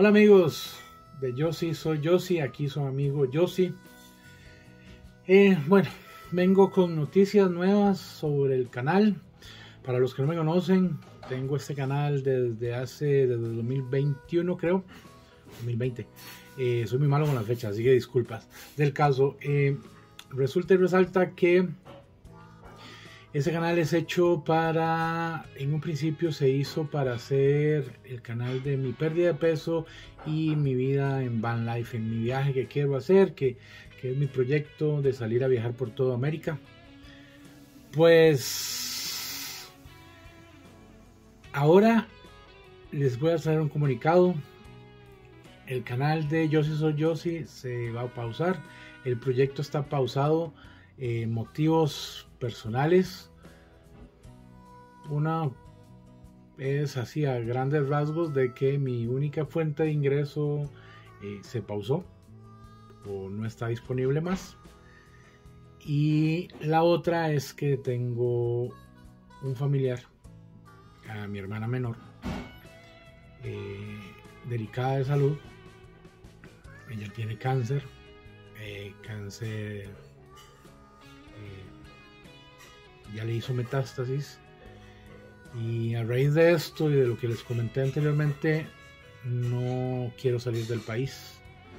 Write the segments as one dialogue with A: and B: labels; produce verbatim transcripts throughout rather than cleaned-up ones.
A: Hola amigos de Yossi, soy Yossi, aquí su amigo Yossi. Eh, bueno, vengo con noticias nuevas sobre el canal. Para los que no me conocen, tengo este canal desde hace, desde el dos mil veintiuno creo, dos mil veinte. Eh, soy muy malo con las fechas, así que disculpas. Del caso, eh, resulta y resalta que ese canal es hecho para, en un principio se hizo para hacer el canal de mi pérdida de peso y mi vida en van life, en mi viaje que quiero hacer, que, que es mi proyecto de salir a viajar por toda América. Pues ahora les voy a hacer un comunicado. El canal de Yossi Soy Yossi se va a pausar. El proyecto está pausado. Eh, motivos personales. Una es así a grandes rasgos de que mi única fuente de ingreso eh, se pausó o no está disponible más. Y la otra es que tengo un familiar, a mi hermana menor, eh, delicada de salud. Ella tiene cáncer, eh, cáncer eh, ya le hizo metástasis, y a raíz de esto y de lo que les comenté anteriormente, no quiero salir del país.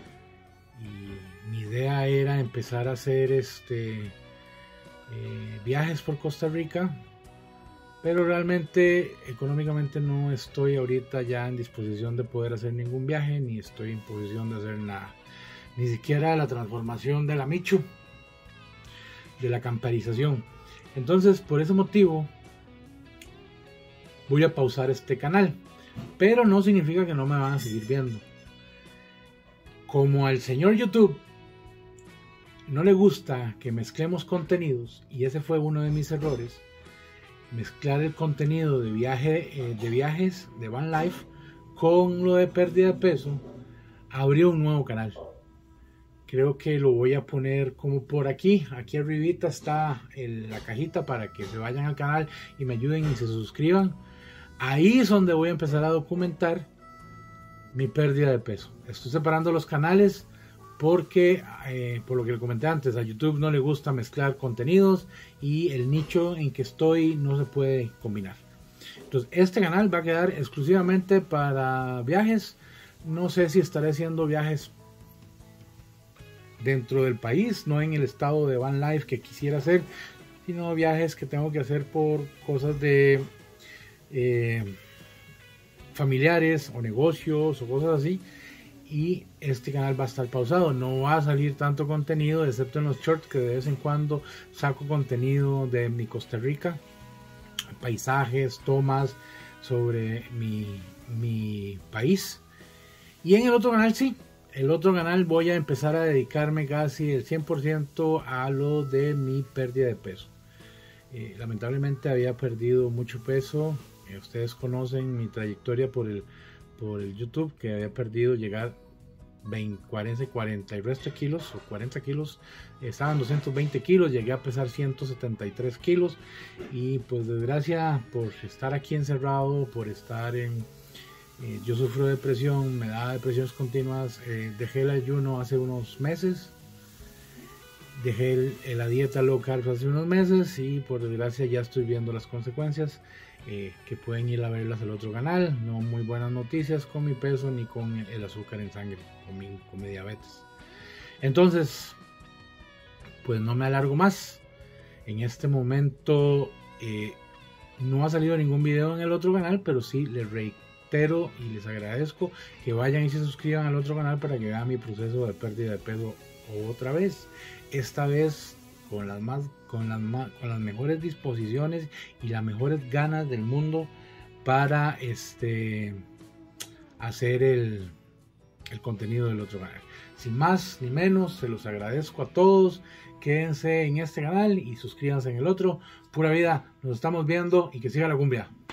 A: Y mi idea era empezar a hacer este eh, viajes por Costa Rica, pero realmente económicamente no estoy ahorita ya en disposición de poder hacer ningún viaje, ni estoy en posición de hacer nada, ni siquiera la transformación de la Michu, de la camperización. Entonces, por ese motivo voy a pausar este canal, pero no significa que no me van a seguir viendo. Como al señor YouTube no le gusta que mezclemos contenidos, y ese fue uno de mis errores, mezclar el contenido de viaje, eh, de viajes de van life con lo de pérdida de peso, abrió un nuevo canal. Creo que lo voy a poner como por aquí, aquí arribita está el, la cajita para que se vayan al canal y me ayuden y se suscriban. Ahí es donde voy a empezar a documentar mi pérdida de peso. Estoy separando los canales porque, eh, por lo que le comenté antes, a YouTube no le gusta mezclar contenidos y el nicho en que estoy no se puede combinar. Entonces este canal va a quedar exclusivamente para viajes. No sé si estaré haciendo viajes dentro del país, no en el estado de van life que quisiera hacer, sino viajes que tengo que hacer por cosas de eh, familiares o negocios o cosas así. Y este canal va a estar pausado, no va a salir tanto contenido excepto en los shorts, que de vez en cuando saco contenido de mi Costa Rica, paisajes, tomas sobre mi, mi país. Y en el otro canal sí, el otro canal voy a empezar a dedicarme casi el cien por ciento a lo de mi pérdida de peso. Eh, lamentablemente había perdido mucho peso. Eh, ustedes conocen mi trayectoria por el, por el YouTube, que había perdido llegar veinte, cuarenta, cuarenta y resto de kilos o cuarenta kilos. Eh, estaban doscientos veinte kilos, llegué a pesar ciento setenta y tres kilos. Y pues desgracia por estar aquí encerrado, por estar en... Eh, yo sufro de depresión, me da depresiones continuas. Eh, dejé el ayuno hace unos meses, dejé el, la dieta low carb hace unos meses, y por desgracia ya estoy viendo las consecuencias, eh, que pueden ir a verlas al otro canal. No muy buenas noticias con mi peso ni con el, el azúcar en sangre, con mi, con mi diabetes. Entonces, pues no me alargo más. En este momento eh, no ha salido ningún video en el otro canal, pero sí les reitero y les agradezco que vayan y se suscriban al otro canal para que vean mi proceso de pérdida de peso otra vez, esta vez con las más con las más, con las mejores disposiciones y las mejores ganas del mundo para este hacer el, el contenido del otro canal. Sin más ni menos, se los agradezco a todos. Quédense en este canal y suscríbanse en el otro. Pura vida, nos estamos viendo y que siga la cumbia.